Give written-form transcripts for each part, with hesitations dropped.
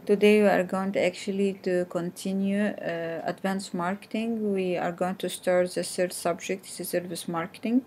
Today we are going to actually to continue advanced marketing. We are going to start the third subject, is service marketing.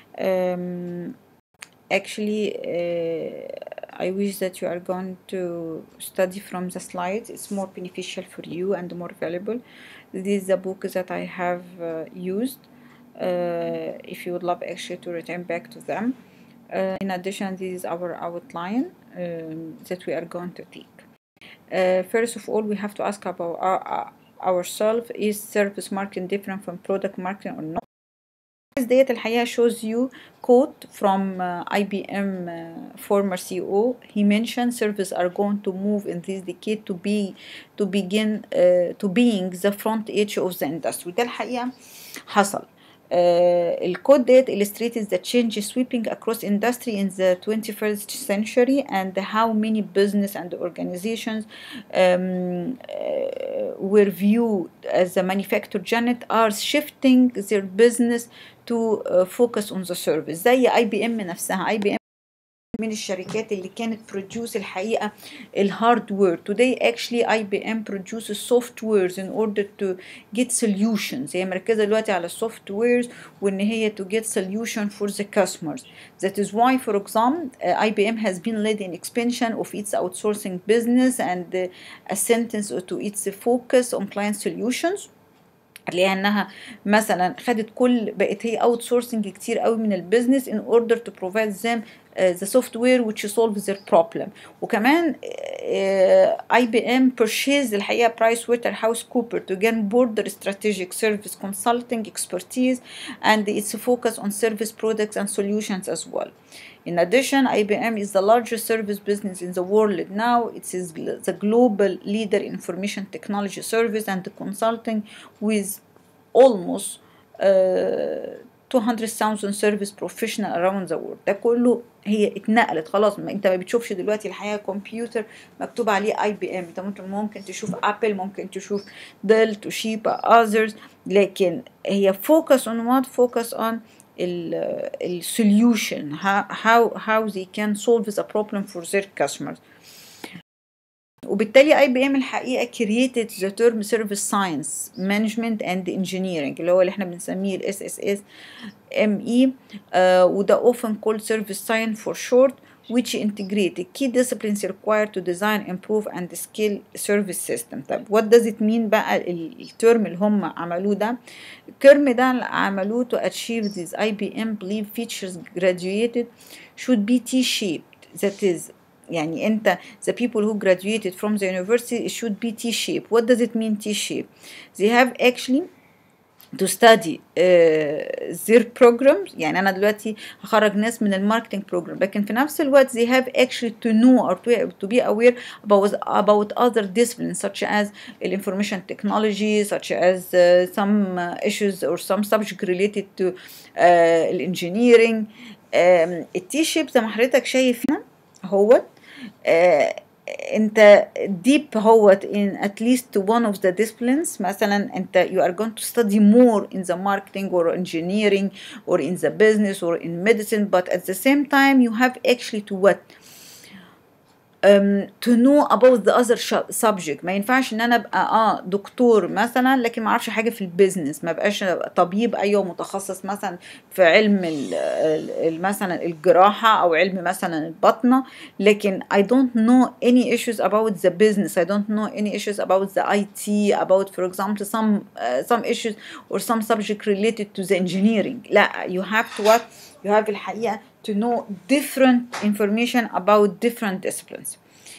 Actually, I wish that you are going to study from the slides. It's more beneficial for you and more valuable. This is the book that I have used. If you would love actually to return back to them. In addition, this is our outline that we are going to take. First of all, we have to ask about ourselves, is service marketing different from product marketing or not? ديت الحقيقة shows you quote from IBM former CEO. He mentioned services are going to move in this decade to begin to being the front edge of the industry. ده الحقيقة حصل. الكود ديت illustrates the change sweeping across industry in the 21st century and how many business and organizations were viewed as a manufacturer unit are shifting their business to focus on the service. زي IBM نفسها. IBM من الشركات اللي كانت produce الحقيقة الهاردوير. Today actually IBM produces softwares in order to get solutions. هي مركزة دلوقتي على softwares وإن هي to get solution for the customers. That is why, for example, IBM has been led in expansion of its outsourcing business and a sentence to its focus on client solutions. لأنها مثلا خدت بقت هي اوت سورسنج كتير قوي من البيزنس in order to provide them the software which solves their problem. وكمان IBM purchased الحقيقة PricewaterhouseCoopers to gain broader strategic service consulting expertise and its focus on service products and solutions as well. In addition, IBM is the largest service business in the world now. It is the global leader in information technology service and consulting with almost 200,000 service professional around the world. ده كله هي اتنقلت خلاص. انت ما بتشوفش دلوقتي الحقيقة كمبيوتر مكتوب عليه IBM. انت ممكن تشوف ابل، ممكن تشوف ديل، توشيبا، others، لكن هي focus on what? Focus on solution, how they can solve the problem for their customers. وبالتالي IBM الحقيقة created the term service science management and engineering اللي هو اللي احنا بنسميه SSME وده often called service science for short, which integrate key disciplines required to design, improve and scale service system. طب what does it mean بقى الترم اللي هم عملوه ده؟ الترم ده عملوه to achieve these IBM believe features graduated should be T-shaped. That is يعني انت the people who graduated from the university it should be T-shaped. What does it mean T-shaped? They have actually to study their programs. يعني أنا دلوقتي هخرج ناس من الماركتينج program لكن في نفس الوقت they have actually to know or to be aware about other disciplines such as information technology, such as some issues or some subject related to engineering. التي-شيب زي ما حضرتك شايف هنا هو انت deep هو in at least one of the disciplines. مثلا انت you are going to study more in the marketing or engineering or in the business or in medicine, but at the same time you have actually to what? To know about the other subject. ما ينفعش ان انا ابقى دكتور مثلا لكن ما اعرفش حاجه في البيزنس، ما بقاش طبيب ايوه متخصص مثلا في علم مثلا الجراحه او علم مثلا البطنه لكن I don't know any issues about the business. I don't know any issues about the IT, about for example some issues or some subject related to the engineering. لا, you have to what? You have الحقيقة to know different information about different disciplines.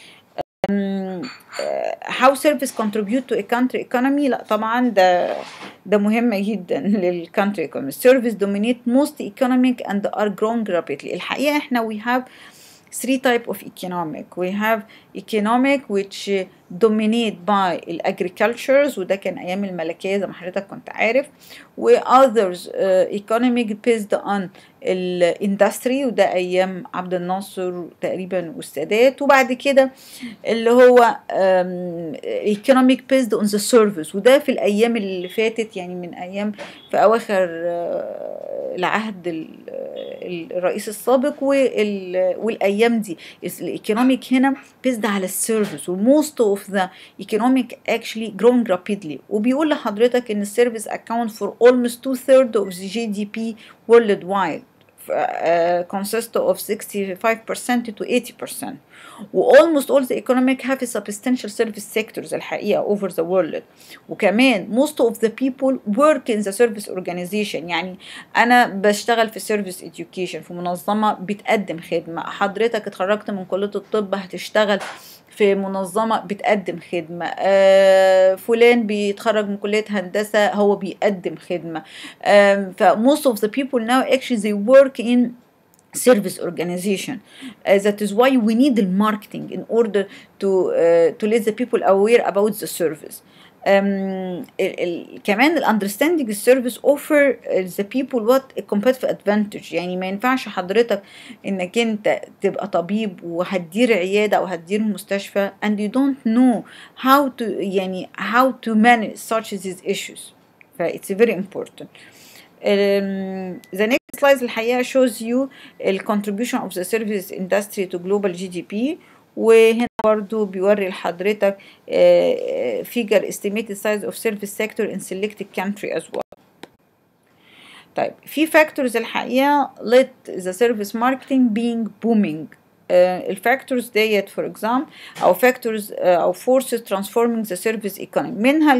How service contribute to a country economy? لا طبعا ده مهم جدا للcountry economy. Service dominate most economic and are growing rapidly. الحقيقة احنا we have three type of economic. We have economic which dominate by agricultures وده كان أيام الملكية زي ما حضرتك كنت عارف، و others economic based on الاندستري وده أيام عبد الناصر تقريبا والسادات، وبعد كده اللي هو economic based on the service وده في الأيام اللي فاتت يعني من أيام في أواخر العهد الرئيس السابق والأيام دي. الايكونوميك هنا based على السيرفيس وموست of of the economic actually growing rapidly. وبيقول لحضرتك ان السيرفيس account for almost 2/3 of the GDP worldwide, consist of 65% to 80%. almost all the economic have a substantial service sectors الحقيقة over the world. وكمان most of the people work in the service organization. يعني أنا بشتغل في service education في منظمة بتقدم خدمة. حضرتك اتخرجت من كلية الطب هتشتغل في منظمة بتقدم خدمة. فلان بيتخرج من كلية هندسة هو بيقدم خدمة. ف most of the people now actually they work in service organization. That is why we need the marketing in order to let the people aware about the service. كمان ال understanding the service offer the people what a competitive advantage. يعني ما ينفعش حضرتك انك انت تبقى طبيب وهتدير عيادة او هتدير مستشفى and you don't know how to يعني how to manage such these issues. ف it's very important. The next slide الحقيقة shows you the contribution of the service industry to global GDP. وهنا برضو بيوري لحضرتك figure estimated size of service sector in selected country as well. طيب في factors الحقيقة let the service marketing being booming. الفاكتورز ديت for example أو factors أو forces transforming the service economy. منها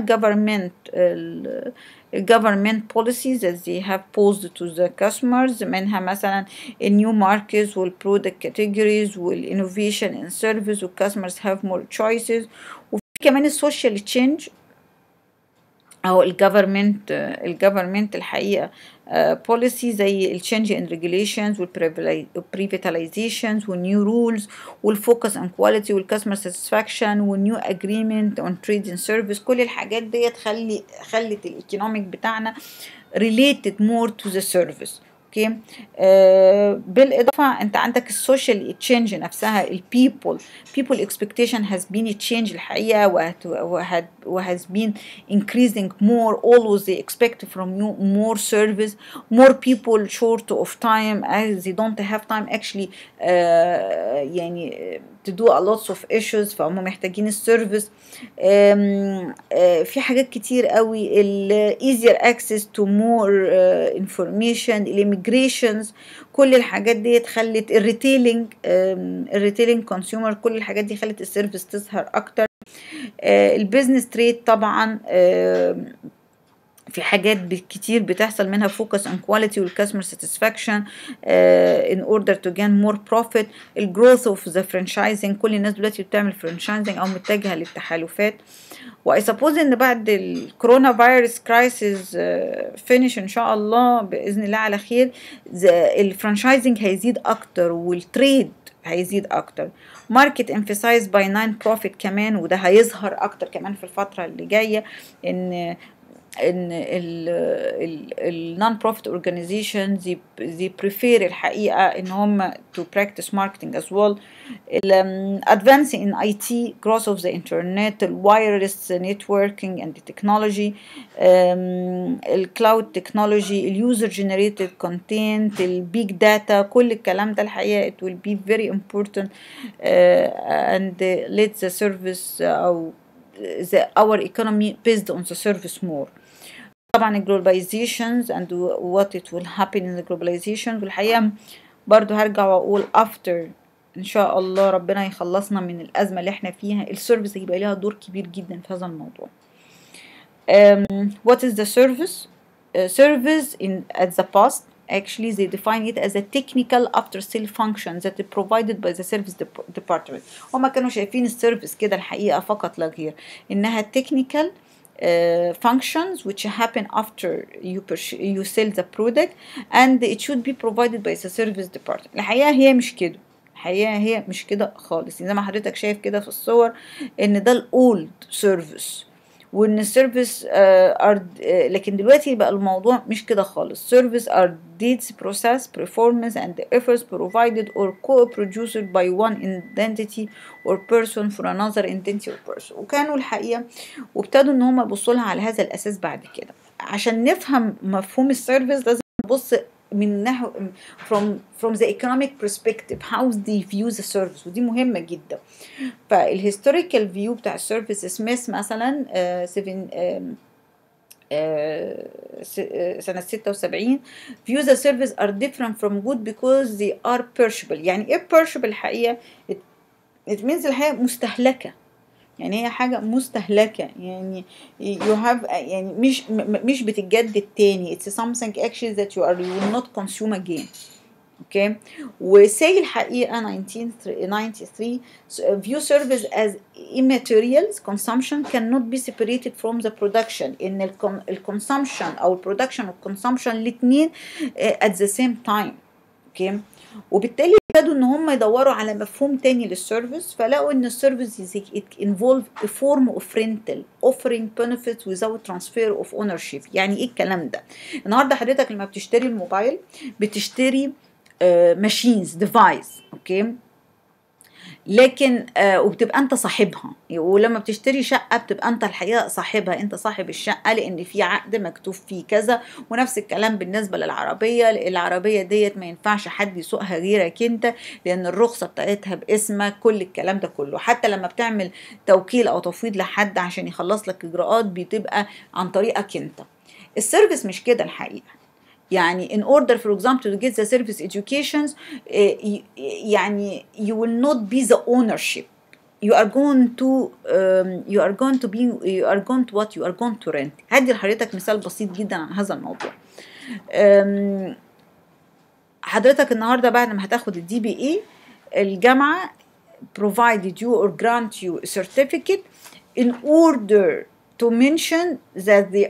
government policies that they have posed to the customers. منها مثلا new markets والproduct categories والinnovation in service والcustomers have more choices. وفي كمان social change أو الجفرمنت الحقيقة policy زي ال change in regulations والprivatizations والnew rules والfocus on quality والcustomer satisfaction والnew agreement on trade and service. كل الحاجات ديت خلت الايكونوميك بتاعنا related more to the service. اوكي. بالاضافه انت عندك السوشيال تشينج نفسها. people expectation has been a change الحقيقه وhas been increasing more. always they expect from you more service, more people short of time as they don't have time actually يعني to do a lot of issues. فهم محتاجين السيرفيس. في حاجات كتير قوي ال easier access to more information, الاميجريشنز. كل الحاجات دي خلت الريتيلينج كونسيومر. كل الحاجات دي خلت السيرفيس تظهر اكتر. البيزنس تريد طبعا في حاجات كتير بتحصل منها focus on quality والcustomer satisfaction in order to gain more profit. الجروث of the franchising. كل الناس دلوقتي بتعمل franchising او متجهة للتحالفات. و I suppose ان بعد الكورونا فيروس كرايسيس finish ان شاء الله باذن الله على خير الفرانشايزنج هيزيد اكتر والتريد هيزيد اكتر. ماركت emphasized by non-profit كمان وده هيظهر اكتر كمان في الفترة اللي جاية ان non-profit organizations they prefer الحقيقة ان هم to practice marketing as well. advance in IT, growth of the internet, wireless networking and the technology, cloud technology, user generated content, big data. كل الكلام ده الحقيقة it will be very important and let the service our economy based on the service more. طبعا globalizations and what it will happen in the globalization. والحقيقة برضو هرجع واقول after ان شاء الله ربنا يخلصنا من الازمة اللي احنا فيها السيرفيس هيبقى لها دور كبير جدا في هذا الموضوع. what is the service? Service at the past actually they define it as a technical after sale function that is provided by the service department. هما كانوا شايفين السيرفيس كده الحقيقة فقط لا غير انها technical functions which happen after you sell the product and it should be provided by the service department. الحقيقة هي مش كده. الحقيقة هي مش كده خالص. زي ما حضرتك شايف كده في الصور ان ده الاولد سيرفيس وان السيرفيس لكن دلوقتي بقى الموضوع مش كده خالص. service are deeds, process, performance and efforts provided or co-produced by one entity or person for another entity or person. وكانوا الحقيقة وابتدوا ان هم يبصوا لها على هذا الاساس بعد كده. عشان نفهم مفهوم السيرفيس لازم نبص من نحو from the economic perspective how they view the service، ودي مهمة جدا. فالهيستوريكال فيو بتاع السيرفيس سميث مثلا سنة 76 view the service are different from good because they are perishable. يعني ايه perishable الحقيقة؟ it means الحقيقة مستهلكة، يعني هي حاجة مستهلكة، يعني you have يعني مش بتتجدد تاني. it's something actually that you will not consume again. اوكي. وسي الحقيقة 1993 view service as immaterials consumption cannot be separated from the production. ان الكونسومشن او البرودكشن والكونسومشن الاثنين at the same time. اوكي. وبالتالي ابتدوا ان هم يدوروا على مفهوم تاني للسيرفيس، فلقوا ان السيرفيس involve a form of rental offering benefits without transfer of ownership. يعني ايه الكلام ده؟ النهارده حضرتك لما بتشتري الموبايل بتشتري ماشينز ديفايس، اوكي، لكن وبتبقى انت صاحبها. ولما بتشتري شقه بتبقى انت الحقيقه صاحبها، انت صاحب الشقه لان في عقد مكتوب فيه كذا. ونفس الكلام بالنسبه للعربيه، العربيه ديت ما ينفعش حد يسوقها غيرك انت لان الرخصه بتاعتها باسمك، كل الكلام ده كله. حتى لما بتعمل توكيل او تفويض لحد عشان يخلص لك اجراءات بتبقى عن طريقك انت. السيرفيس مش كده الحقيقه. يعني in order for example to get the service educations يعني you will not be the ownership, you are going to rent. هدي لحضرتك مثال بسيط جدا عن هذا الموضوع. حضرتك النهارده بعد ما هتاخد الدي بي اي الجامعه provided you or grant you a certificate in order to mention that they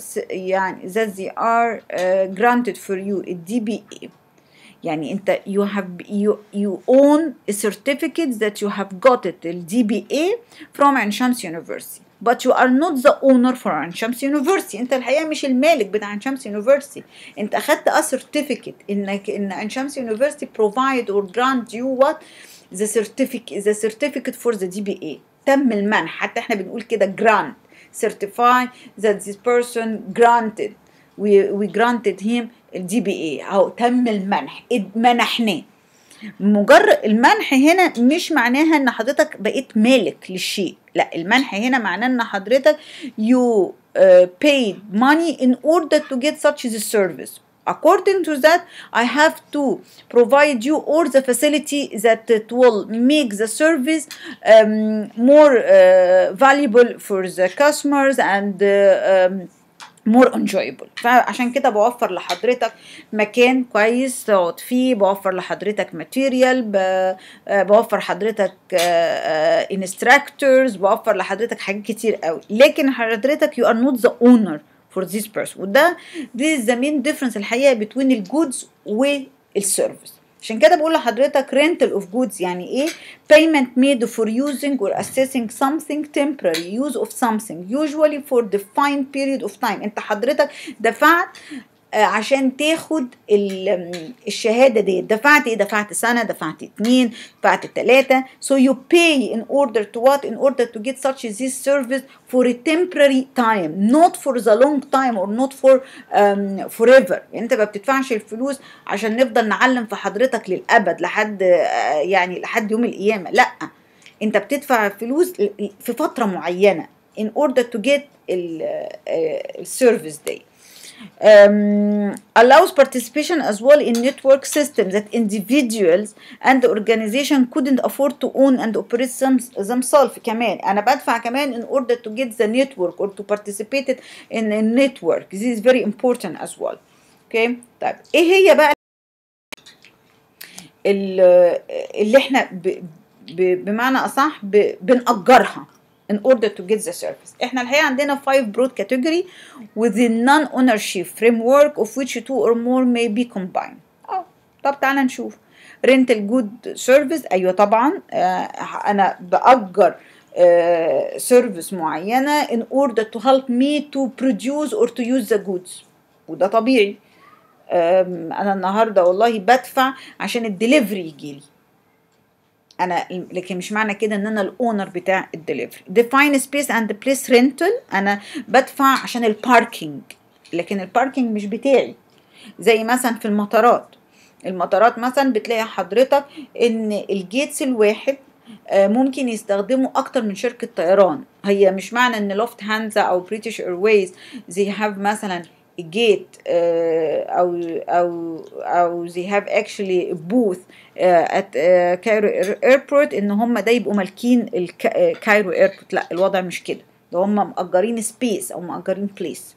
are granted for you a DBA. يعني انت you own a certificate that you have got it the DBA from عين شمس University, but you are not the owner for عين شمس University. انت الحقيقة مش المالك بتاع عين شمس University. انت اخدت a certificate ان عين شمس University provide or grant you what the certificate for the DBA. تم المنح، حتى احنا بنقول كده grant, certify that this person granted, we granted him الدي بي اي، اهو تم المنح، منحناه. مجرد المنح هنا مش معناها ان حضرتك بقيت مالك للشيء، لا، المنح هنا معناه ان حضرتك you paid money in order to get such a service. According to that, I have to provide you all the facility that it will make the service more valuable for the customers and more enjoyable. فعشان كده بوفر لحضرتك مكان كويس تقعد فيه، بوفر لحضرتك ماتيريال، بوفر حضرتك instructors، بوفر لحضرتك حاجات كتير قوي، لكن حضرتك you are not the owner for this person. وده this is the main difference الحقيقة between الجودز والسيرفيس. عشان كده بقول لحضرتك rental of goods يعني ايه؟ payment made for using or accessing something, temporary use of something usually for defined period of time. انت حضرتك دفعت عشان تاخد الشهادة دي، دفعت ايه؟ دفعت سنة، دفعت 2، دفعت 3. so you pay in order to what? in order to get such as this service for a temporary time, not for the long time or not for forever. يعني انت ما بتدفعش الفلوس عشان نفضل نعلم في حضرتك للأبد لحد يعني لحد يوم القيامة، لا، انت بتدفع فلوس في فترة معينة in order to get السيرفيس دي. allows participation as well in network systems that individuals and the organization couldn't afford to own and operate themselves. كمان أنا بدفع كمان in order to get the network or to participate in a network. This is very important as well. Okay. طيب إيه هي بقى اللي إحنا بمعنى أصح بنأجرها in order to get the service؟ احنا الحقيقة عندنا 5 broad category within non-ownership framework of which 2 or more may be combined. طب تعالى نشوف. rental good service، ايوه طبعا انا بأجر service معينة in order to help me to produce or to use the goods، وده طبيعي. انا النهاردة والله بدفع عشان الدليفري يجيلي انا، لكن مش معنى كده ان انا الاونر بتاع الدليفري. define space and place rental، انا بدفع عشان الباركينج، لكن الباركينج مش بتاعي. زي مثلا في المطارات مثلا بتلاقي حضرتك ان الجيتس الواحد ممكن يستخدموا اكتر من شركة طيران. هي مش معنى ان لوفت هانزا او بريتش ايرويز they have مثلا جيت او they have actually booth at كايرو ايربورت ان هم ده يبقوا مالكين كايرو ايربورت. لا، الوضع مش كده، ده هم مأجرين سبيس او مأجرين بليس.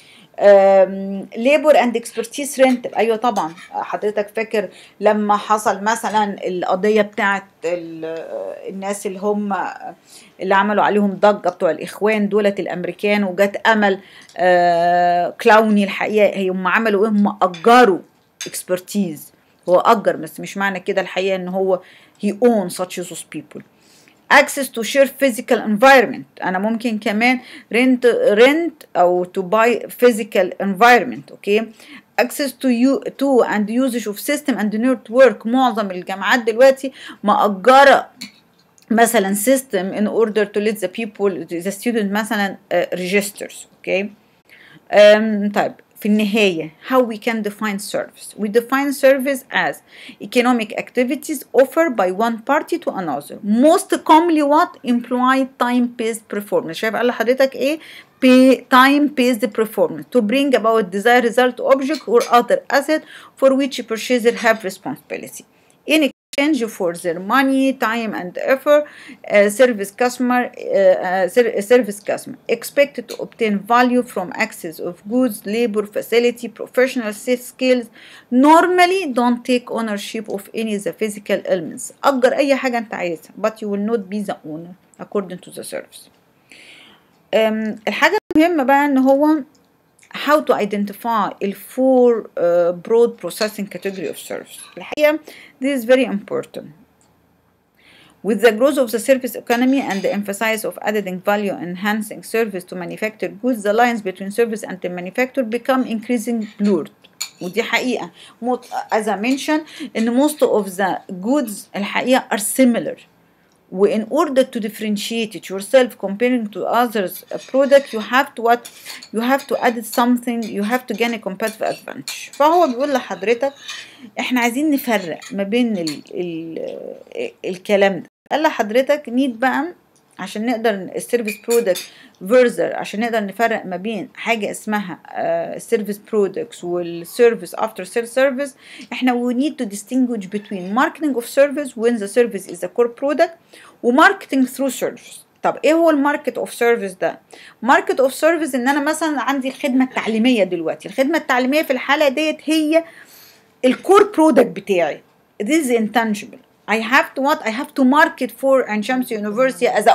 ليبر اند اكسبرتيز رينتال، ايوه طبعا حضرتك فاكر لما حصل مثلا القضيه بتاعت الناس اللي هم اللي عملوا عليهم ضجه بتوع الاخوان دولت الامريكان، وجت امل كلاوني. الحقيقه هم عملوا ايه؟ هم اجروا اكسبرتيز. هو اجر بس مش معنى كده الحقيقه ان هو he owns such those people. access to share physical environment، أنا ممكن كمان rent أو to buy physical environment. okay. access to and usage of system and network، معظم الجامعات دلوقتي مأجرة مثلا system in order to let the people the student مثلا registers. okay. طيب في النهاية how we can define service. We define service as economic activities offered by one party to another, most commonly what employ time-based performance. شايف قال لحضرتك ايه؟ time-based performance to bring about desired result object or other asset for which purchaser have responsibility in exchange for their money, time and effort. Service customer expected to obtain value from access of goods, labor, facility, professional skills. Normally don't take ownership of any of the physical elements. أجر أي حاجة أنت عايزها but you will not be the owner according to the service. الحاجة المهمة بقى إن هو how to identify the four broad processing category of service. الحقيقة this is very important. With the growth of the service economy and the emphasis of adding value enhancing service to manufactured goods, the lines between service and the manufacturer become increasingly blurred. ودي حقيقة. As I mentioned, in most of the goods الحقيقة are similar. وin order to differentiate yourself comparing to others product you have to what? You have to add something, you have to gain a competitive advantage. فهو بيقول لحضرتك احنا عايزين نفرق ما بين الكلام ده. قال لحضرتك نيد بقى عشان نقدر السيرفيس برودكت فيرزر، عشان نقدر نفرق ما بين حاجه اسمها سيرفيس برودكتس والسيرفيس افتر سيل سيرفيس. احنا we need to distinguish between marketing of service when the service is a core product وماركتنج ثرو سيرفيس. طب ايه هو الماركت اوف سيرفيس ده؟ ماركت اوف سيرفيس ان انا مثلا عندي الخدمه التعليميه دلوقتي، الخدمه التعليميه في الحاله ديت هي الكور برودكت بتاعي. This is intangible. I have to what? I have to market for Ain Shams University as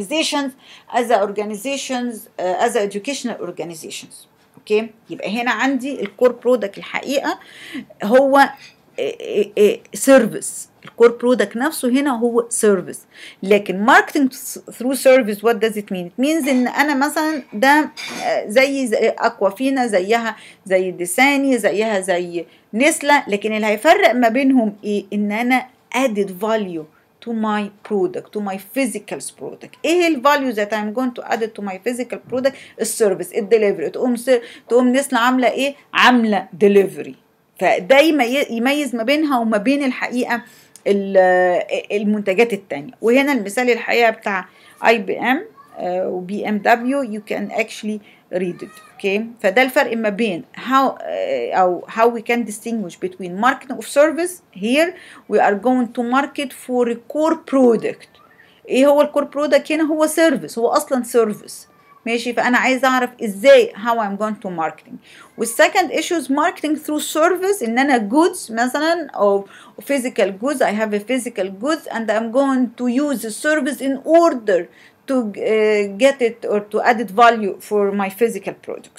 a educational organizations. اوكي. يبقى هنا عندي الكور برودكت الحقيقه هو سيرفيس. الكور برودكت نفسه هنا هو سيرفيس. لكن ماركتنج ثرو سيرفيس what does it mean? It means ان انا مثلا ده زي اكوافينا، زيها زي ديساني، زيها زي نسلة، لكن اللي هيفرق ما بينهم ايه؟ ان انا added value to my product, to my physical product. ايه الفاليو that I'm going to add it to my physical product؟ السيرفيس، الدليفري. تقوم نسلة عاملة ايه؟ عاملة دليفري. فده يميز ما بينها وما بين الحقيقة المنتجات التانية. وهنا المثال الحقيقة بتاع IBM وبي ام دبليو you can actually read it. okay. فده الفرق ما بين how we can distinguish between marketing of service. Here we are going to market for a core product. ايه هو الكور برودكت هنا؟ هو سيرفيس، هو اصلا سيرفيس. ماشي. فانا عايز اعرف ازاي how I'm going to marketing. والسكند issues marketing through service ان انا goods مثلا او physical goods. I have a physical goods and I'm going to use the service in order to get it or to added value for my physical products.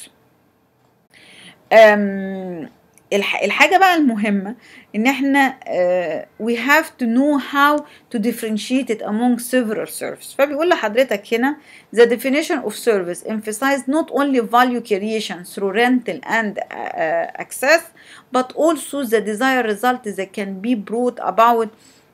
الحاجة بقى المهمة ان احنا we have to know how to differentiate it among several services. فبيقول لحضرتك هنا the definition of service emphasize not only value creation through rental and access but also the desired result that can be brought about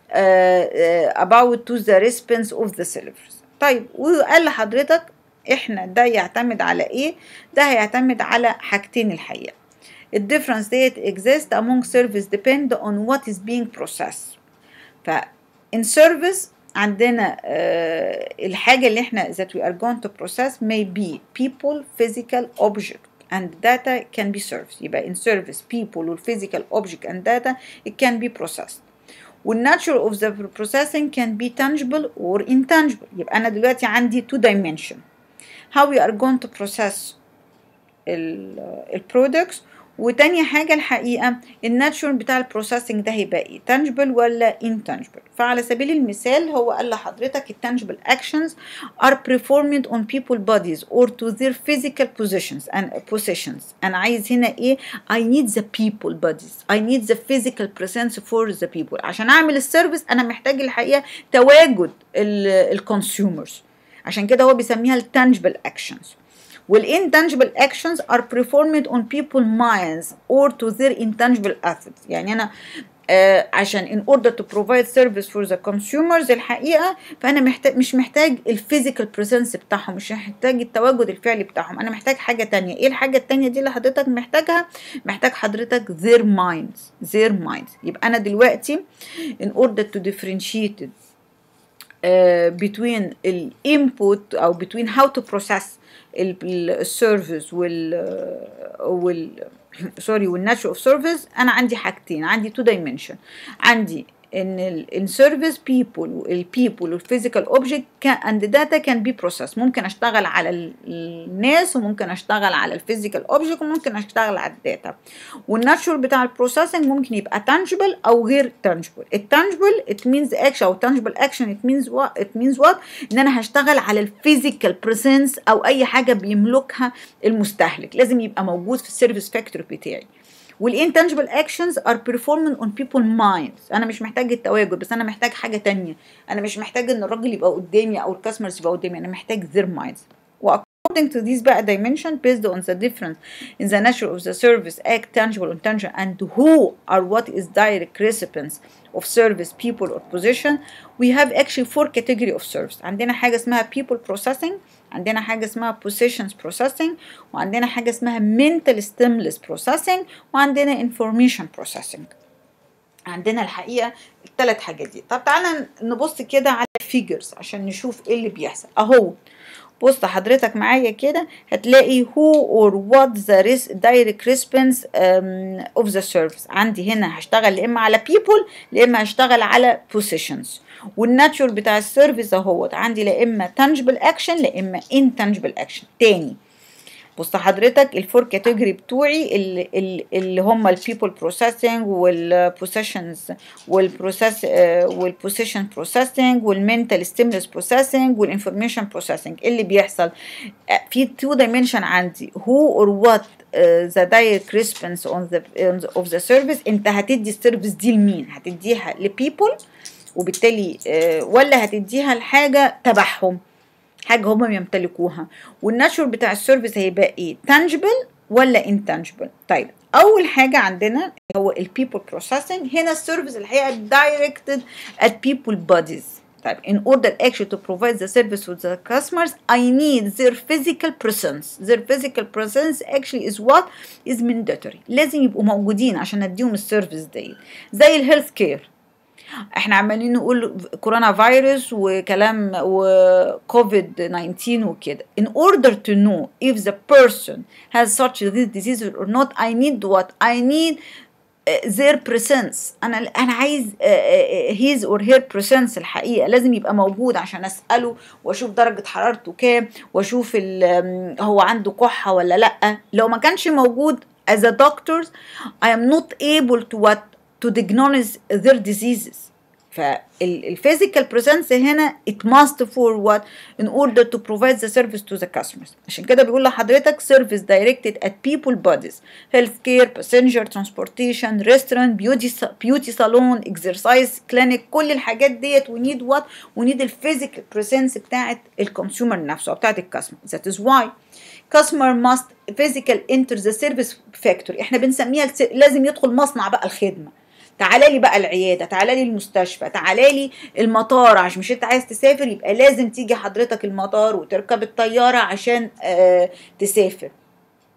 to the response of the service. طيب وقال لحضرتك احنا ده يعتمد على ايه؟ ده هيعتمد على حاجتين الحقيقة. الديفرنس ديت exist among service depend on what is being processed. ف in service عندنا الحاجة اللي احنا that we are going to process may be people, physical, object and data can be served. يبقى in service people وال physical object and data it can be processed. والnature of the processing can be tangible or intangible. يبقى أنا دلوقتي عندي two dimension how we are going to process products. وتاني حاجة الحقيقة الناتشورال بتاع البروسيسنج ده هيبقى ايه tangible ولا intangible. فعلى سبيل المثال هو قال لحضرتك التانجبل actions are performed on people bodies or to their physical positions. أنا عايز هنا ايه I need the people bodies, I need the physical presence for the people. عشان أعمل السيرفيس أنا محتاج الحقيقة تواجد الكونسيومرز، عشان كده هو بيسميها التانجبل actions. والintangible actions are performed on people minds or to their intangible assets. يعني أنا عشان in order to provide service for the consumers الحقيقة فأنا مش محتاج الفيزيكال presence بتاعهم، مش محتاج التواجد الفعلي بتاعهم، أنا محتاج حاجة تانية. إيه الحاجة التانية دي اللي حضرتك محتاجها؟ محتاج حضرتك their minds. يبقى أنا دلوقتي in order to differentiate between الinput أو between how to process السيرفيس والناتشر اوف سيرفيس انا عندي حاجتين، عندي تو دايمنشن. عندي ان السيرفيس البيبل والفيزيكال اوبجكت اند داتا كان بي بروسيس. ممكن اشتغل على الناس وممكن اشتغل على الفيزيكال اوبجكت وممكن اشتغل على الداتا. والناتشر بتاع البروسيسنج ممكن يبقى تانجبل او غير تانجبل. التانجبل ات مينز اكشن او تانجبل اكشن ات مينز وات ان انا هشتغل على الفيزيكال بريسنس او اي حاجه بيملكها المستهلك، لازم يبقى موجود في السيرفيس فاكتور بتاعي. والintangible actions are performed on people minds. أنا مش محتاج التواجد، بس أنا محتاج حاجة تانية. أنا مش محتاج إن الراجل يبقى قدامي أو الكاستمرز يبقى قدامي، أنا محتاج their minds. According to these بقى dimension based on the difference in the nature of the service act tangible and intangible and who are what is direct recipients of service people or position, we have actually 4 category of service. عندنا حاجة اسمها people processing، عندنا حاجة اسمها positions processing، وعندنا حاجة اسمها mental stimulus processing، وعندنا information processing. عندنا الحقيقة الثلاث حاجات دي. طب تعالى نبص كده على figures عشان نشوف ايه اللي بيحصل. اهو بص حضرتك معايا كده هتلاقي who or what the direct response of the service. عندي هنا هشتغل يا اما على people يا اما هشتغل على positions. والناتشر بتاع السيرفيس اهوت عندي لا اما tangible action لا اما intangible action. تاني بص حضرتك الفور كاتيجوري بتوعي اللي هم البيبل بروسيسنج والبوسيشنز والبوسيشن بروسيسنج والمنتال ستيمولس بروسيسنج والانفورميشن بروسيسنج. اللي بيحصل في تو دايمنشن عندي who or what the direct response of the service. انت هتدي السيرفيس دي لمين؟ هتديها لبيبل وبالتالي ولا هتديها لحاجه تبعهم، حاجه هم يمتلكوها. والناتشر بتاع السيرفيس هيبقى ايه tangible ولا intangible. طيب اول حاجه عندنا هو البيبل بروسيسنج. هنا السيرفيس الحقيقه directed at people bodies. طيب in order actually to provide the service to the customers I need their physical presence. Their physical presence actually is what is mandatory. لازم يبقوا موجودين عشان اديهم السيرفيس دي. زي الهيلث كير احنا عمالين نقول كورونا فيروس وكلام وكوفيد 19 وكده. In order to know if the person has such this disease or not I need what? I need their presence. انا عايز his or her presence. الحقيقه لازم يبقى موجود عشان اساله واشوف درجه حرارته كام واشوف هو عنده كحه ولا لا. لو ما كانش موجود as a doctor I am not able to what to diagnose their diseases. فالphysical presence هنا it must for what in order to provide the service to the customers. عشان كده بيقول لحضرتك service directed at people bodies healthcare passenger transportation restaurant beauty salon exercise clinic. كل الحاجات ديت we need what we need الphysical presence بتاعت الكونسيومر نفسه بتاعت الكاستمر. that is why customer must physical enter the service factory. احنا بنسميها لازم يدخل مصنع بقى الخدمه. تعالى لي بقى العياده، تعالى لي المستشفى، تعالى لي المطار. عشان مش انت عايز تسافر يبقى لازم تيجي حضرتك المطار وتركب الطياره عشان تسافر.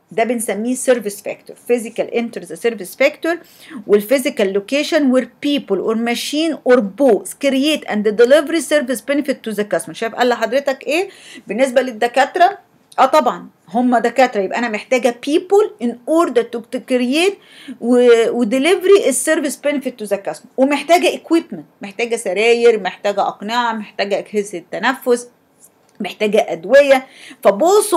ده بنسميه service factor. physical enters the service factor والphysical location where people or machine or both create and deliver service benefit to the customer. شايف قال لحضرتك ايه بالنسبة للدكاترة؟ طبعا هم دكاترة، يبقى انا محتاجة people in order to create ودelivery السيرفيس benefit to the customer، ومحتاجة equipment، محتاجة سراير، محتاجة أقنعة، محتاجة أجهزة تنفس، محتاجة أدوية. فboth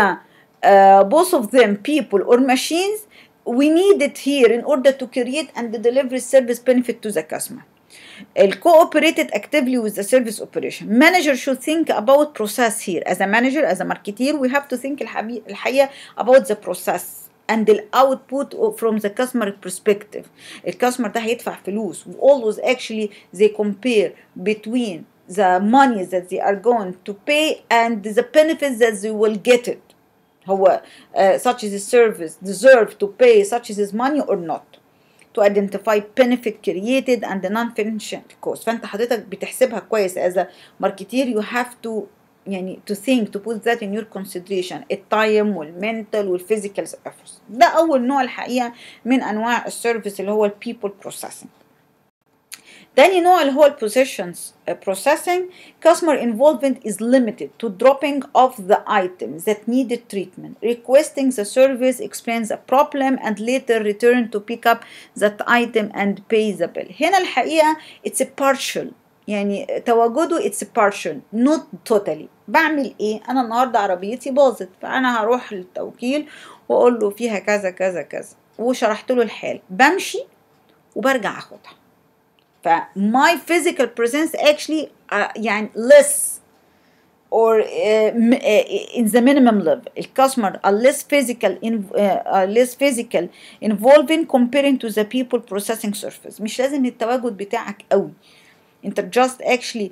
of them people or machines we need it here in order to create and deliver service benefit to the customer. cooperated actively with the service operation. Manager should think about process here. As a manager, as a marketer, we have to think الحقيقة about the process and the output from the customer perspective. الكاستمر ده هيدفع فلوس. Always actually they compare between the money that they are going to pay and the benefits that they will get it. هو such as a service deserve to pay such as his money or not. To identify benefit created and the non-financial cost. فانت حضرتك بتحسبها كويس as a marketer. You have to يعني to think to put that in your consideration. التايم والمنتال والفيزيكال efforts. ده أول نوع الحقيقة من أنواع السيرفيس اللي هو ال people processing. تاني نوع اللي هو positions processing. Customer involvement is limited to dropping off the items that needed treatment, requesting the service, explains the problem, and later return to pick up that item and pay the bill. هنا الحقيقة it's a partial، يعني تواجده it's a partial not totally. بعمل ايه؟ انا النهارده عربيتي باظت، فانا هروح للتوكيل واقول له فيها كذا كذا كذا وشرحت له الحال، بمشي وبرجع اخدها. ف my physical presence actually يعني less or in the minimum level. الكاستمر less physical involving comparing to the people processing service. مش لازم التواجد بتاعك قوي. انت just actually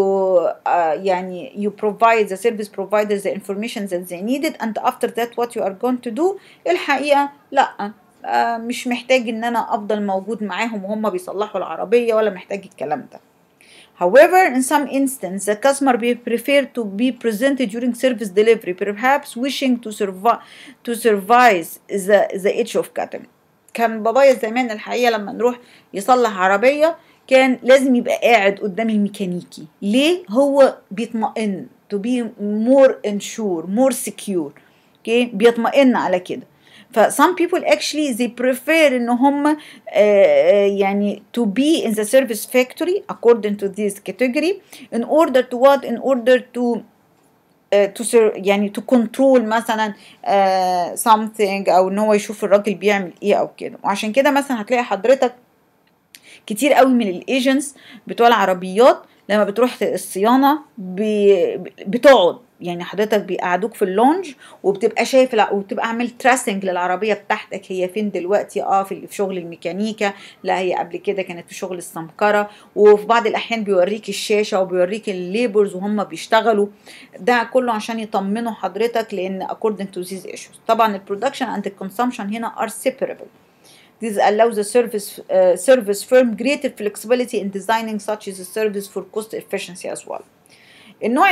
you provide the service providers the information that they needed and after that what you are going to do. الحقيقة لا، مش محتاج ان انا افضل موجود معاهم وهم بيصلحوا العربية، ولا محتاج الكلام ده. However, in some instances, the customer prefer to be present during service delivery, perhaps wishing to survive the itch of cutting. كان بابايا زمان الحقيقة لما نروح يصلح عربية كان لازم يبقى قاعد قدام الميكانيكي. ليه؟ هو بيطمئن to be more ensure, more secure. okay? بيطمئن على كده. ف some people actually they prefer ان هم يعني to be in the service factory according to this category in order to what? In order to يعني to control مثلا something او ان هو يشوف الراجل بيعمل ايه او كده. وعشان كده مثلا هتلاقي حضرتك كتير قوي من الايجنتس بتوع العربيات لما بتروح الصيانه بتقعد، يعني حضرتك بيقعدوك في اللونج وبتبقى شايف وبتبقى عامل تراسنج للعربيه بتاعتك هي فين دلوقتي. في شغل الميكانيكا، لا هي قبل كده كانت في شغل السمكره، وفي بعض الاحيان بيوريك الشاشه وبيوريك الليبرز وهم بيشتغلوا. ده كله عشان يطمنوا حضرتك لان according to these issues. طبعا البرودكشن and the consumption هنا are separable. This allows the service firm greater flexibility in designing such as a service for cost efficiency as well. النوع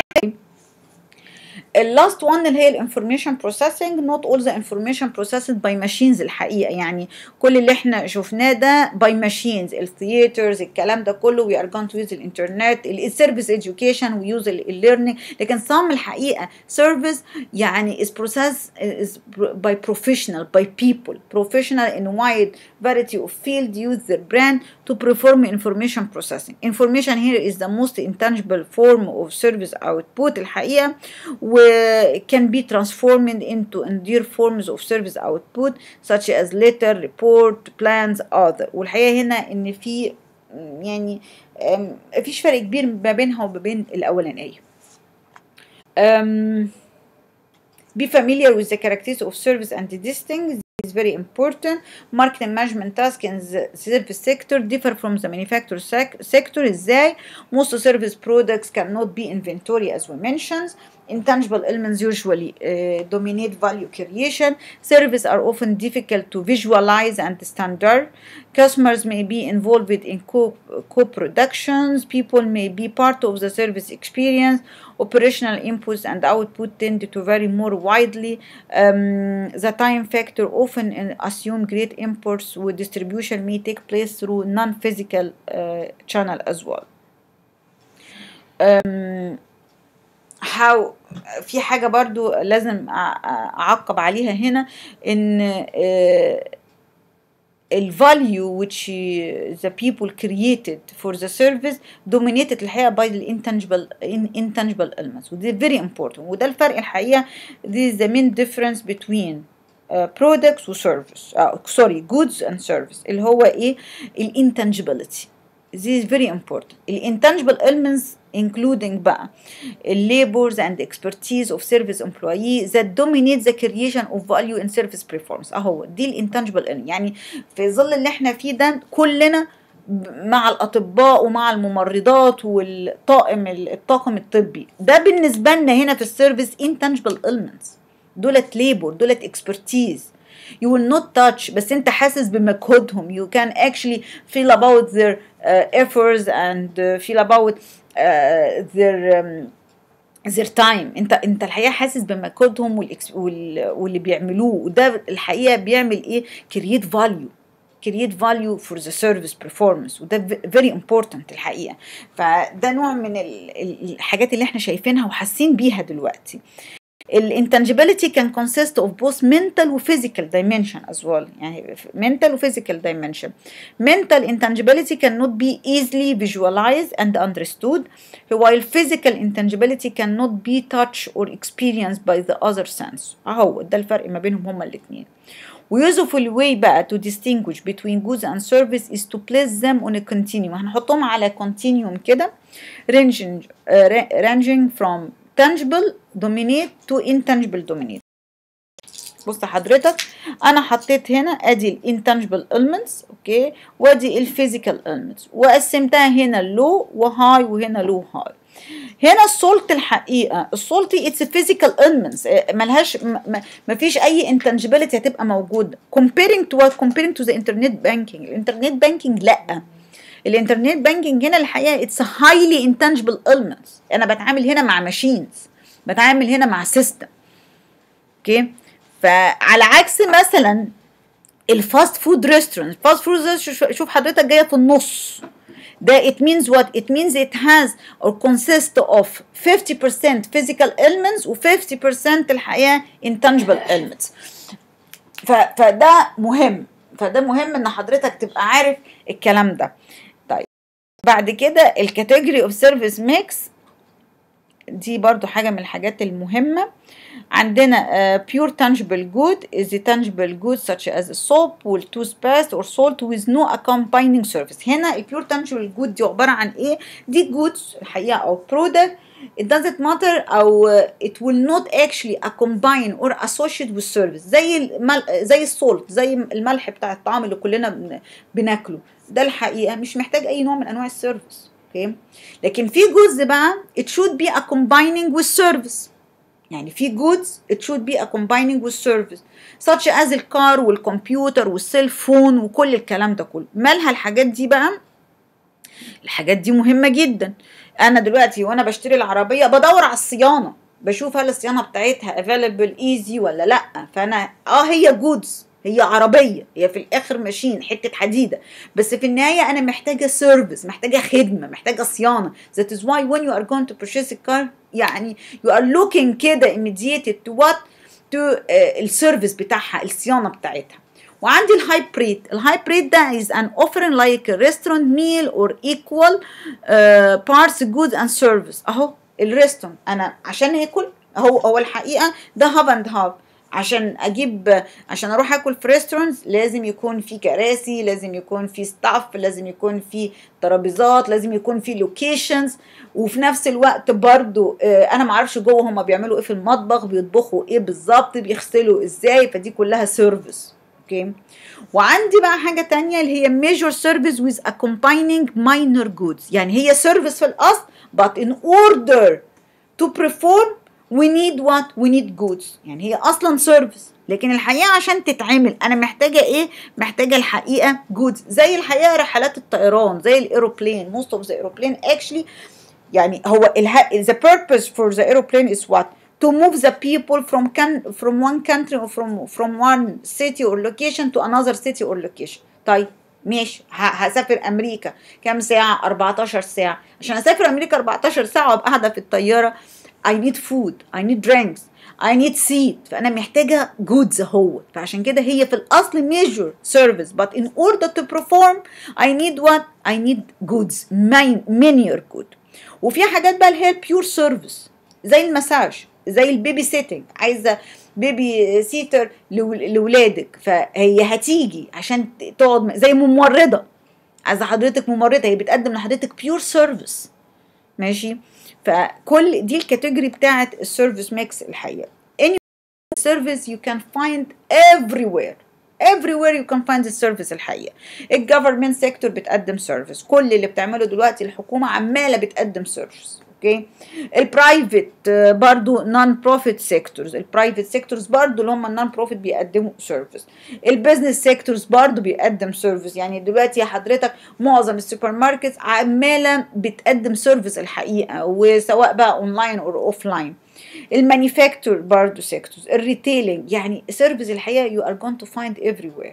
last one اللي هي information processing. Not all the information processed by machines الحقيقة، يعني كل اللي احنا شفناه ده by machines. الثياترز الكلام ده كله we are going to use الانترنت. السيرفيس education we use learning. لكن some الحقيقة service يعني is processed is by professional, by people. Professional in wide variety of field use their brand to perform information processing. Information here is the most intangible form of service output الحقيقة، can be transformed into enduring forms of service output such as letter, report, plans, other. والحقيقة هنا ان في يعني مفيش فرق كبير ما بينها وما بين الأولانية. Be familiar with the characteristics of service and distinct is very important. Marketing management tasks in the service sector differ from the manufacturing sector. ازاي? Most service products cannot be inventory as we mentioned. intangible elements usually dominate value creation. Services are often difficult to visualize and standard. Customers may be involved in co-productions. People may be part of the service experience. Operational inputs and output tend to vary more widely. The time factor often assume great imports with distribution may take place through non-physical channel as well. how في حاجة برضو لازم أعقب عليها هنا إن الvalue which the people created for the service dominated الحقيقة by the intangible elements ودي very important وده الفرق الحقيقة. this is the main difference between products و service sorry goods and service اللي هو إيه intangibility. This is very important. intangible elements including بقى labors and expertise of service employee that dominate the creation of value in service performance. اهو دي intangible element. يعني في ظل اللي احنا فيه ده كلنا مع الأطباء ومع الممرضات والطاقم الطبي ده بالنسبة لنا هنا في السيرفيس intangible elements. دولت labor دولت expertise. You will not touch بس انت حاسس بمجهودهم. You can actually feel about their efforts and feel about their time. انت الحقيقه حاسس بمجهودهم واللي بيعملوه وده الحقيقه بيعمل ايه create value for the service performance وده very important الحقيقه. فده نوع من الحاجات اللي احنا شايفينها وحاسين بيها دلوقتي. intangibility can consist of both mental و physical dimension as well. يعني mental و physical dimension. Mental intangibility cannot be easily visualized and understood while physical intangibility cannot be touched or experienced by the other sense. اهو ده الفرق ما بينهم هما الاثنين. ويوزفul way بقى to distinguish between goods and service is to place them on a continuum. هنحطهم على continuum كده ranging from tangible dominate to intangible dominate. بص حضرتك انا حطيت هنا ادي intangible elements اوكي وادي physical elements وقسمتها هنا low وهاي وهنا low high. هنا السولت الحقيقه السولتي اتس physical elements ملهاش مفيش اي intangibility هتبقى موجوده comparing to the internet banking. الانترنت بانكينج لا الانترنت بانكينج هنا الحقيقه اتس هايلي انتانجبل elements. انا بتعامل هنا مع ماشينز بتعامل هنا مع سيستم اوكي. فعلى عكس مثلا الفاست فود ريستورانت شوف حضرتك جايه في النص ده it means what it means it has or consists of 50% physical elements و 50% الحقيقه intangible elements. فده مهم ان حضرتك تبقى عارف الكلام ده. بعد كده الكاتيجوري اوف سيرفيس ميكس دي برضو حاجة من الحاجات المهمة. عندنا pure tangible good is the tangible goods such as soap or toothpaste or salt with no accompanying service. هنا pure tangible good دي عبارة عن ايه؟ دي goods الحقيقة او product it doesn't matter او it will not actually combine or associate with service زي السولت زي الملح بتاع الطعام اللي كلنا بناكله ده الحقيقة مش محتاج أي نوع من أنواع السيرفيس اوكي. لكن في جزء بقى it should be a combining with service. يعني في goods it should be a combining with service such as الكار والكمبيوتر والسيل فون وكل الكلام ده كله. مالها الحاجات دي بقى؟ الحاجات دي مهمة جدا. أنا دلوقتي وأنا بشتري العربية بدور على الصيانة بشوف هل الصيانة بتاعتها available easy ولا لأ. فأنا هي goods هي عربية هي في الآخر ماشين حتة حديدة بس في النهاية أنا محتاجة سيرفيس محتاجة خدمة محتاجة صيانة. that is why when you are going to purchase a car يعني you are looking كده immediated to what to السيرفيس بتاعها الصيانة بتاعتها. وعندي الهايبريد ده is an offering like a restaurant meal or equal parts goods and service. اهو الريستورانت انا عشان اكل هو الحقيقة ده هاف اند هاف. عشان اروح اكل في ريستورانت لازم يكون في كراسي لازم يكون في ستاف لازم يكون في ترابيزات لازم يكون في لوكيشنز وفي نفس الوقت برضو انا معرفش جوه هما بيعملوا ايه في المطبخ بيطبخوا ايه بالظبط بيغسلوا ازاي فدي كلها سيرفيس اوكي. وعندي بقى حاجة تانية اللي هي major service with accompanying minor goods. يعني هي سيرفيس في الاصل but in order to perform we need what we need goods. يعني هي اصلا سيرفيس، لكن الحقيقه عشان تتعمل انا محتاجه ايه؟ محتاجه الحقيقه goods. زي الحقيقه رحلات الطيران، زي الايروبلين. most of the aeroplane actually يعني هو the purpose for the aeroplane is what? To move the people from one country or from one city or location to another city or location. طيب ماشي، هسافر امريكا كام ساعه؟ 14 ساعه. عشان اسافر امريكا 14 ساعه وابقى قاعده في الطياره I need food, I need drinks, I need seat. فأنا محتاجة goods هو. فعشان كده هي في الأصل major service, but in order to perform I need what? I need goods, many are good. وفي حاجات بقى اللي هي pure service زي المساج، زي البيبي سيتنج. عايزة بيبي سيتر لولادك، فهي هتيجي عشان تقعد زي ممرضة. عايزة حضرتك ممرضة، هي بتقدم لحضرتك pure service. ماشي؟ فكل دي الكاتيجوري بتاعت السيرفيس ميكس الحقيقه. any service you can find everywhere you can find the service الحقيقه. الجفرمنت سيكتور بتقدم سيرفيس، كل اللي بتعمله دلوقتي الحكومه عماله بتقدم سيرفيس. اوكي. البرايفت برضو نون بروفيت سيكتورز، البرايفت سيكتورز برضو اللي هم النون بروفيت بيقدموا سيرفيس. البيزنس سيكتورز برضو بيقدم سيرفيس. يعني دلوقتي حضرتك معظم السوبر ماركت عماله بتقدم سيرفيس الحقيقه، وسواء بقى اونلاين او اوف لاين. المانيفاكتور برضو سيكتورز، الريتيلينج، يعني سيرفيس الحقيقه you are going to find everywhere.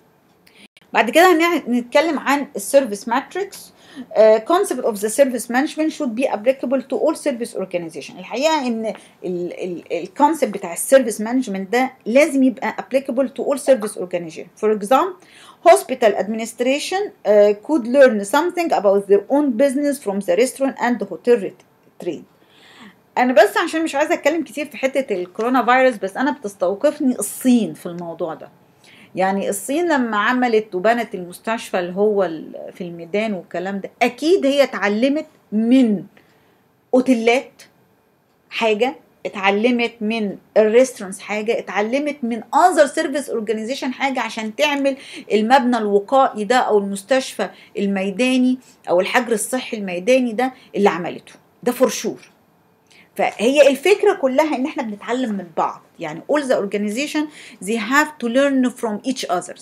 بعد كده هنتكلم عن السيرفيس ماتريكس. concept of the service management should be applicable to all service organization. الحقيقة ان الكونسبت بتاع السيرفيس مانجمنت ده لازم يبقى applicable to all service organization. For example, hospital administration could learn something about their own business from the restaurant and the hotel trade. انا بس عشان مش عايزة اتكلم كتير في حتة الكورونا فيروس، بس انا بتستوقفني الصين في الموضوع ده. يعني الصين لما عملت وبنت المستشفى اللي هو في الميدان والكلام ده، اكيد هي اتعلمت من اوتيلات حاجه، اتعلمت من الريستورانتس حاجه، اتعلمت من اذر سيرفيس اورجانيزيشن حاجه عشان تعمل المبنى الوقائي ده او المستشفى الميداني او الحجر الصحي الميداني ده اللي عملته ده فور شور. فهي الفكرة كلها ان احنا بنتعلم من بعض. يعني all the organization they have to learn from each others.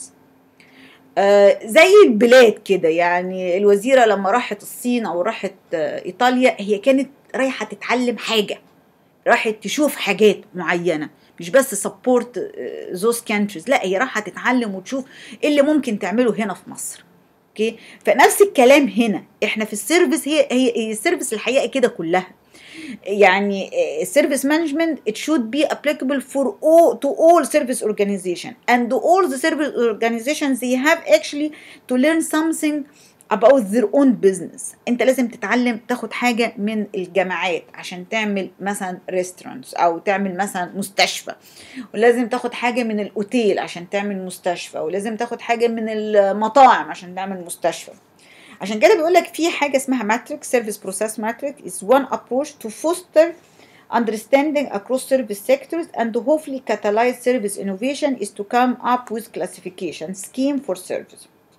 زي البلاد كده، يعني الوزيرة لما راحت الصين او راحت ايطاليا، هي كانت رايحة تتعلم حاجة، راحت تشوف حاجات معينة، مش بس support those countries، لا هي رايحة تتعلم وتشوف ايه اللي ممكن تعمله هنا في مصر. اوكي. فنفس الكلام هنا احنا في السيرفيس، هي السيرفيس الحقيقة كده كلها. يعني service management it should be applicable for all service organization, and all the service organizations they have actually to learn something about their own business. انت لازم تتعلم تاخد حاجة من الجامعات عشان تعمل مثلا restaurants او تعمل مثلا مستشفى، ولازم تاخد حاجة من الاوتيل عشان تعمل مستشفى، ولازم تاخد حاجة من المطاعم عشان تعمل مستشفى. عشان كده بيقول لك في حاجه اسمها ماتريكس. سيرفيس بروسيس ماتريكس is one approach to foster understanding across service sectors and to hopefully catalyze service innovation is to come up with classification scheme for service.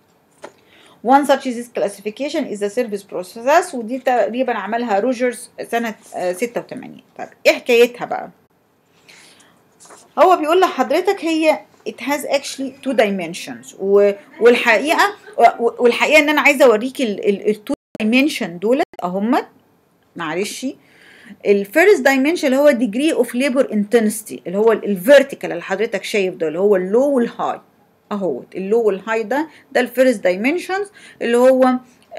One such is classification is the service process، ودي تقريبا عملها روجرز سنه 86. طيب ايه حكايتها بقى؟ هو بيقول لحضرتك هي it has actually two dimensions، والحقيقه ان انا عايزه اوريكي التو دايمنشن دول اهم. معلش، الفيرست دايمنشن اللي هو degree of labor intensity، اللي هو الفيرتيكال اللي حضرتك شايف ده، اللي هو اللو والهاي اهوت. اللو والهاي ده الفيرست دايمنشنز اللي هو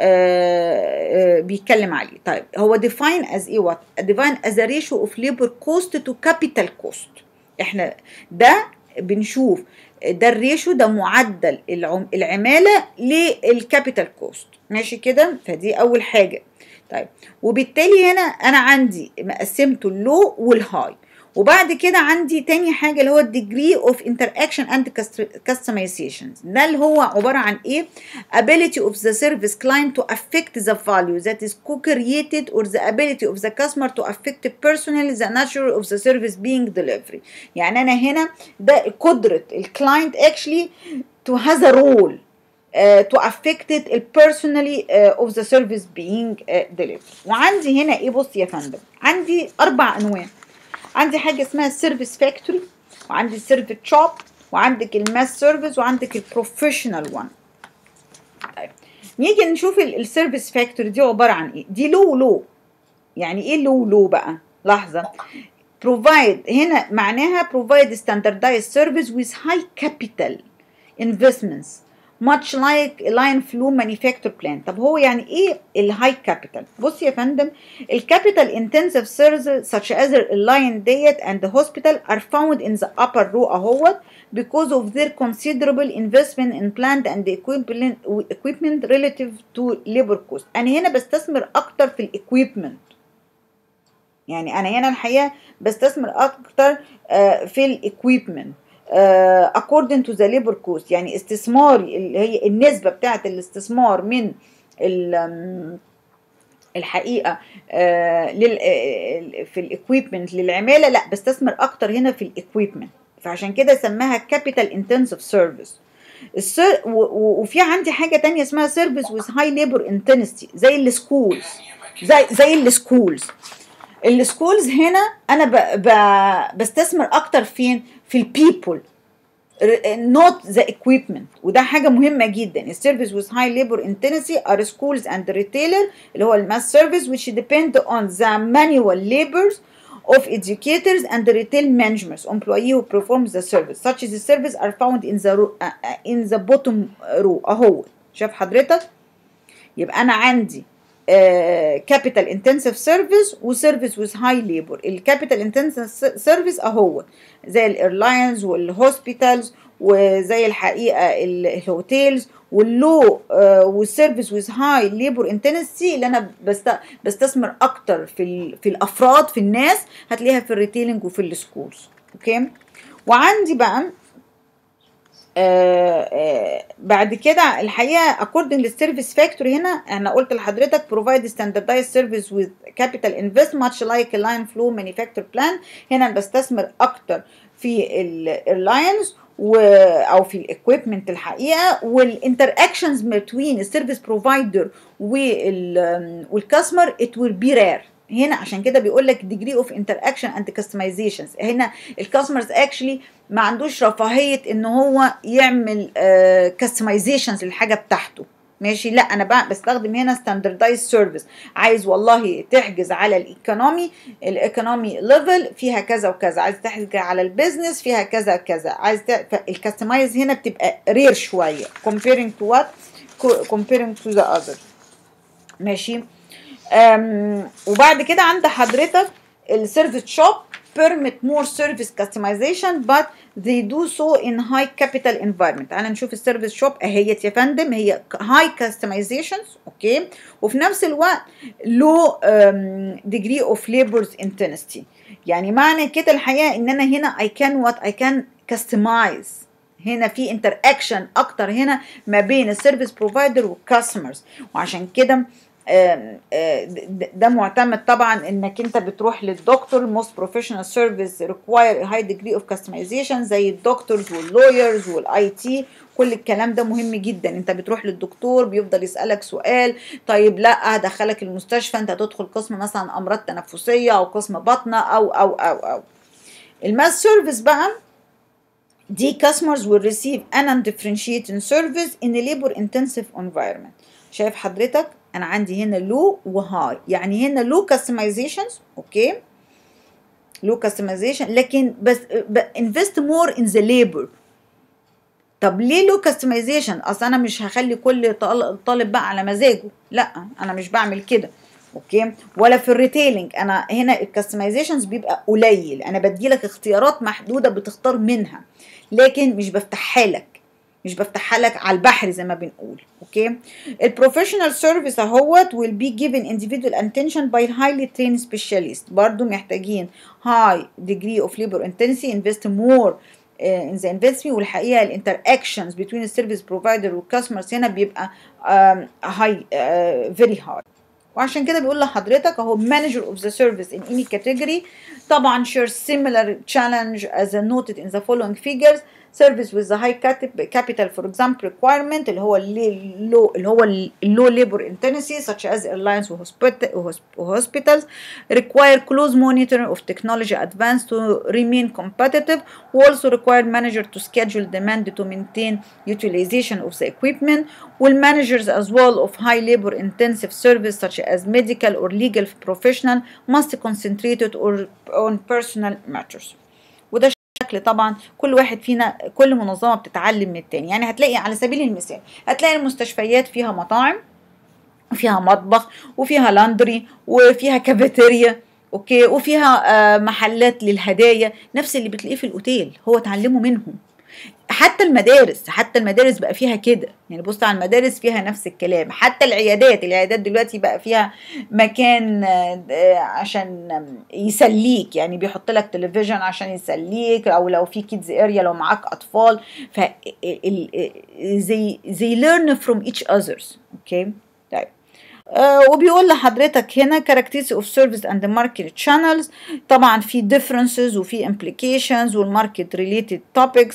بيتكلم عليه. طيب هو define as ايه؟ what define as a ratio of labor cost to capital cost. احنا ده بنشوف ده الريشو، ده معدل العمالة للكابيتال كوست. ماشي كده؟ فدي أول حاجة. طيب وبالتالي هنا أنا عندي مقسمته اللو والهاي، وبعد كده عندي تاني حاجة اللي هو degree of interaction and customizations. ده اللي هو عبارة عن إيه؟ ability of the service client to affect the value that is co-created or the ability of the customer to affect personally the nature of the service being delivered. يعني أنا هنا ده قدرة الكلاينت actually to has a role to affect it personally of the service being delivered. وعندي هنا إيه؟ بص يا فندم، عندي 4 أنواع. عندي حاجه اسمها السيرفيس فاكتوري، وعندي السيرفيس شوب، وعندك الماس سيرفيس، وعندك البروفيشنال وان. طيب نيجي نشوف السيرفيس فاكتوري دي عباره عن ايه. دي لو يعني ايه لو بقى؟ لحظه. provide هنا معناها provide standardized service with high capital investments much like line flow manufacture plant. طب هو يعني ايه الهاي كابيتال؟ بص يا فندم، الكابيتال intensive services such as اللاين ديت and the hospital are found in the upper row اهوت because of their considerable investment in plant and equipment relative to labor cost. انا هنا بستثمر اكتر في الاكويبمنت، يعني انا هنا الحقيقه بستثمر اكتر في الاكويبمنت according to the labor cost، يعني استثماري اللي هي النسبه بتاعه الاستثمار من الحقيقه في الاكويبمنت للعماله، لا بستثمر اكتر هنا في الاكويبمنت، فعشان كده سماها كابيتال انتنسيف سيرفيس. وفي عندي حاجه تانية اسمها سيرفيس وذ هاي ليبر انتنسيتي زي السكولز، زي السكولز هنا انا بستثمر اكتر فين؟ في البيبل not the equipment، وده حاجه مهمه جدا. السيرفيس with high labor intensity are schools and retailer اللي هو الماس سيرفيس which depend on the manual labors of educators and the retail managers employee who perform the service such as the service are found in the bottom row اهو. شايف حضرتك؟ يبقى انا عندي كابيتال انتنسيف سيرفيس وسيرفيس وذ هاي ليبر. الكابيتال انتنسيف سيرفيس اهو زي الايرلاينز والهوسبيتالز وزي الحقيقه الهوتيلز، واللو والسيرفيس وذ هاي ليبر انتنسي اللي انا بستثمر اكتر في الافراد، في الناس، هتلاقيها في الريتيلنج وفي السكولز. اوكي. وعندي بقى بعد كده الحقيقه according للسيرفيس فاكتوري هنا انا قلت لحضرتك provide standardized service with capital invest much like a line flow manufacture plan. هنا بستثمر اكتر في اللاينز او في الاكويبمنت الحقيقه، والانتر اكشنز بين السيرفيس بروفايدر والكاستمر it will be rare. هنا عشان كده بيقول لك degree of interaction and customizations. هنا الكاستمرز اكشلي ما عندوش رفاهيه ان هو يعمل customizations للحاجه بتاعته، ماشي؟ لا انا بستخدم هنا standardized service. عايز والله تحجز على الايكونومي ليفل فيها كذا وكذا، عايز تحجز على البيزنس فيها كذا كذا، عايز الكاستمايز هنا بتبقى رير شويه comparing to the other. ماشي. وبعد كده عند حضرتك السيرفيس شوب permit more service customization but they do so in high capital environment. تعالى نشوف السيرفيس شوب اهيت يا فندم، هي high customizations. اوكي. وفي نفس الوقت low degree of labor's intensity. يعني معنى كده الحقيقه ان انا هنا I can customize. هنا في انتر اكشن اكتر هنا ما بين السيرفيس بروفايدر والكاستمرز، وعشان كده ده معتمد طبعا انك انت بتروح للدكتور. most professional service require a high degree of customization زي الدكتورز واللويرز والاي تي. كل الكلام ده مهم جدا. انت بتروح للدكتور بيفضل يسألك سؤال، طيب لا هدخلك المستشفى، انت هتدخل قسم مثلا امراض تنفسية او قسم بطنة او الماس سيرفيس بقى دي customers will receive an undifferentiated service in a labor intensive environment. شايف حضرتك انا عندي هنا لو وهاي، يعني هنا لو كاستمايزيشنز. اوكي. لو كاستمايزيشن لكن بس انفست مور ان ذا ليبر. طب ليه لو كاستمايزيشن؟ اصل انا مش هخلي كل طالب بقى على مزاجه، لا انا مش بعمل كده. اوكي. ولا في الريتيلينج انا هنا الكاستمايزيشنز بيبقى قليل، انا بديلك اختيارات محدوده بتختار منها، لكن مش بفتحها لك على البحر زي ما بنقول. اوكي. البروفيشنال سيرفيس اهوت will be given individual attention by highly trained specialists. برضو محتاجين high degree of labor intensity invest more in the investment. والحقيقه الانتر اكشنز between السيرفيس بروفايدر والكاستمرز هنا بيبقى high very high. وعشان كده بيقول لحضرتك اهو manager of the service in any category طبعا share similar challenge as noted in the following figures service with the high capital for example requirement اللي هو low labor intensity such as airlines hospitals require close monitoring of technology advance to remain competitive, who also require manager to schedule demand to maintain utilization of the equipment, while managers as well of high labor intensive service such as medical or legal professional must concentrate on personal matters. وده شكل طبعا كل واحد فينا كل منظمة بتتعلم من التاني. يعني هتلاقي على سبيل المثال هتلاقي المستشفيات فيها مطاعم وفيها مطبخ وفيها لاندري وفيها كافيتيريا اوكي وفيها محلات للهدايا، نفس اللي بتلاقيه في الاوتيل هو اتعلموا منهم. حتى المدارس بقى فيها كده، يعني بص على المدارس فيها نفس الكلام. حتى العيادات دلوقتي بقى فيها مكان عشان يسليك، يعني بيحط لك تلفزيون عشان يسليك، او لو في كيدز اريا لو معاك اطفال، ف they learn from each others. اوكي طيب وبيقول لحضرتك هنا characteristics of service and the market channels. طبعا في differences وفي implications والmarket related topics.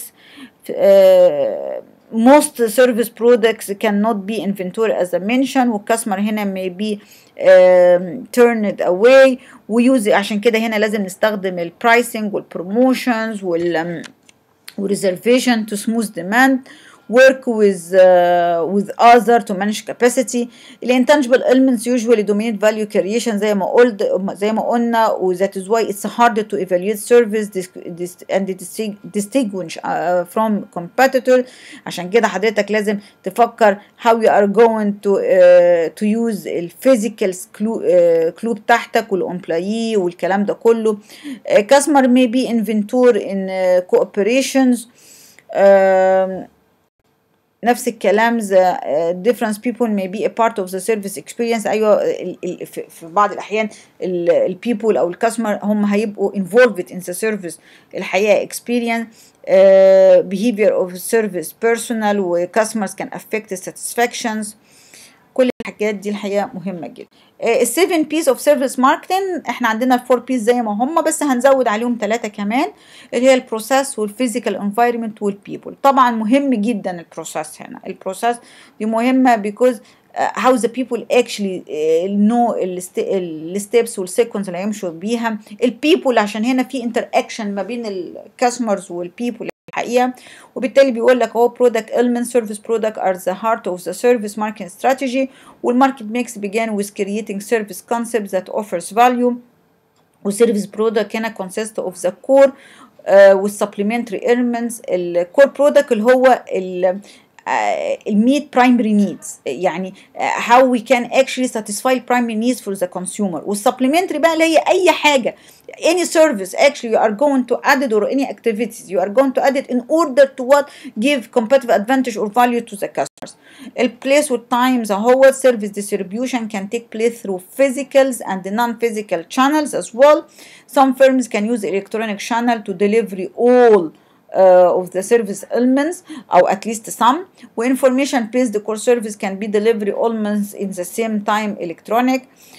most service products cannot be inventory as I mentioned، والcustomer هنا may be turned away. ويوز عشان كده هنا لازم نستخدم البرايسنج والبروموشنز والreservation to smooth demand. work with other to manage capacity. الانتانجبل elements usually dominate value creation زي ما قلنا و that is why it's hard to evaluate service and distinguish from competitor. عشان كده حضرتك لازم تفكر how you are going to use الفيزيكال كلو بتاعتك والامبلويي والكلام ده كله. customer may be inventor in cooperations. نفس الكلام different people may be a part of the service experience. أيوة في بعض الأحيان people أو الكاستمر هم هيبقوا involved in the service الحقيقة experience. behavior of service personal و customers can affect satisfactions. كل الحاجات دي الحقيقة مهمة جدا. السيفن بيس اوف سيرفيس ماركتنج احنا عندنا الفور بيس زي ما هم، بس هنزود عليهم 3 كمان اللي هي البروسيس والفيزيكال انفايرمنت والبيبل. طبعا مهم جدا البروسيس هنا. البروسيس دي مهمة because how the people actually know الستيبس والسيكونس اللي هيمشوا بيها. البيبل عشان هنا في انتراكشن ما بين الكاستمرز والبيبل الحقيقة، وبالتالي بيقول لك هو product elements service product are the heart of the service marketing strategy. والmarket mix began with creating service concepts that offers value. والservice product هنا consist of the core with supplementary elements. الcore product اللي هو meet primary needs، يعني how we can actually satisfy primary needs for the consumer. والsupplementary بقى اللي هي أي حاجة any service actually you are going to add it or any activities you are going to add it in order to what give competitive advantage or value to the customers. الplace والtimes هو service distribution can take place through physicals and non-physical channels as well. Some firms can use electronic channel to deliver all of the service elements or at least some. Information based core service can be delivered almost in the same time electronic.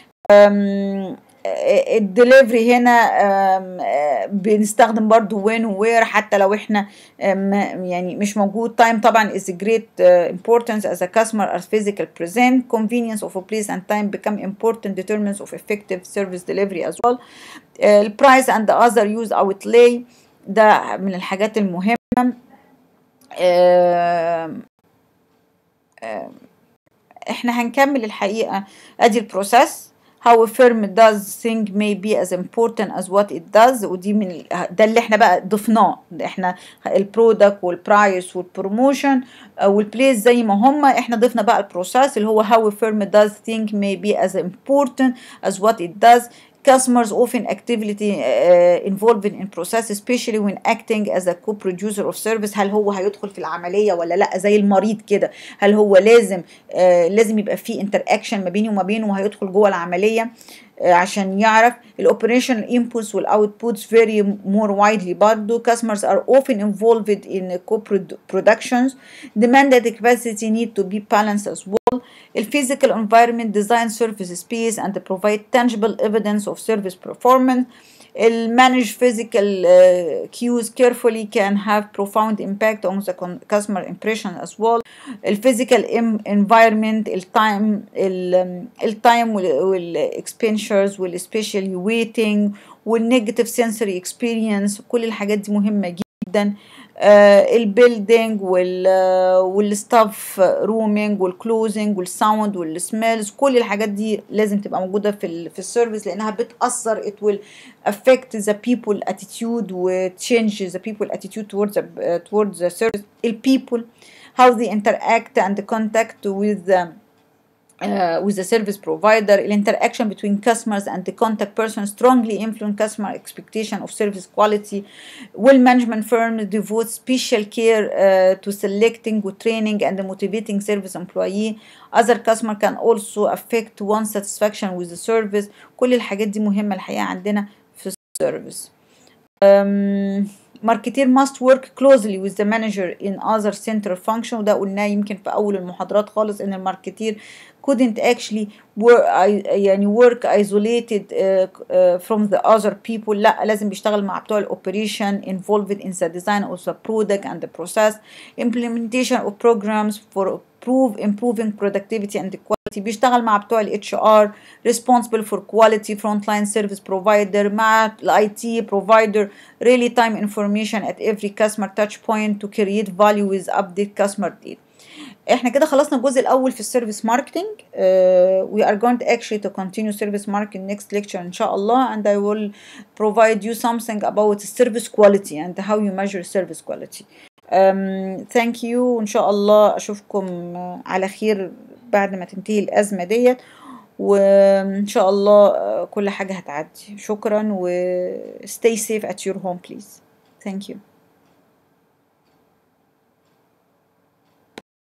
الدليفري هنا بنستخدم برضو when و where حتى لو احنا يعني مش موجود. time طبعا is great importance as a customer are physical present. convenience of a place and time become important determinants of effective service delivery as well. price and the other use outlay ده من الحاجات المهمة. احنا هنكمل الحقيقة ادي البروسيس how a firm does thing may be as important as what it does. ودي من ده اللي احنا بقى ضفناه. احنا البرودكت والبرايس والبروموشن والبليس زي ما هم، احنا ضفنا بقى البروسيس اللي هو how a firm does thing may be as important as what it does. Customers often actively involved in process especially when acting as a co-producer of service. هل هو هيدخل في العملية ولا لا؟ زي المريض كده، هل هو لازم يبقى في interaction ما بيني وما بينه وهيدخل جوه العملية عشان يعرف. الoperational inputs والoutputs vary more widely برضو. Customers are often involved in co-productions. Demanded capacity need to be balanced as well. Physical environment design service space and provide tangible evidence of service performance. manage physical cues carefully can have profound impact on the customer impression as well. physical environment, التايم والاكسبنشرز والespecially waiting والنيجاتيف sensory experience، كل الحاجات دي مهمة جدا. البيلدينج والستاف رومينج والكلوزنج والساوند والسميلز، كل الحاجات دي لازم تبقى موجوده في السيرفيس، لانها بتاثر it will affect the people attitude و change the people attitude towards the service. people how they interact and contact with the service provider. Interaction between customers and the contact person strongly influence customer expectation of service quality. Well management firms devote special care to selecting, training and motivating service employee. Other customer can also affect one's satisfaction with the service. كل الحاجات دي مهمة الحقيقة عندنا في السيرفيس. marketer must work closely with the manager in other central function، وده قلناه يمكن في أول المحاضرات خالص إن الماركتير couldn't actually work isolated from the other people. لا، لازم بيشتغل مع بتوع الأوبريشن involved in the design of the product and the process. implementation of programs for improving productivity and quality. بيشتغل مع بتوع ال HR responsible for quality frontline service provider، مع ال IT provider really time information at every customer touch point to create value with update customer data. احنا كده خلصنا الجزء الاول في السيرفيس ماركتنج. we are going to actually to continue service marketing next lecture ان شاء الله, and I will provide you something about service quality and how you measure service quality. thank you، وان شاء الله اشوفكم على خير بعد ما تنتهي الازمه ديت، وان شاء الله كل حاجه هتعدي. شكرا و stay safe at your home please. thank you.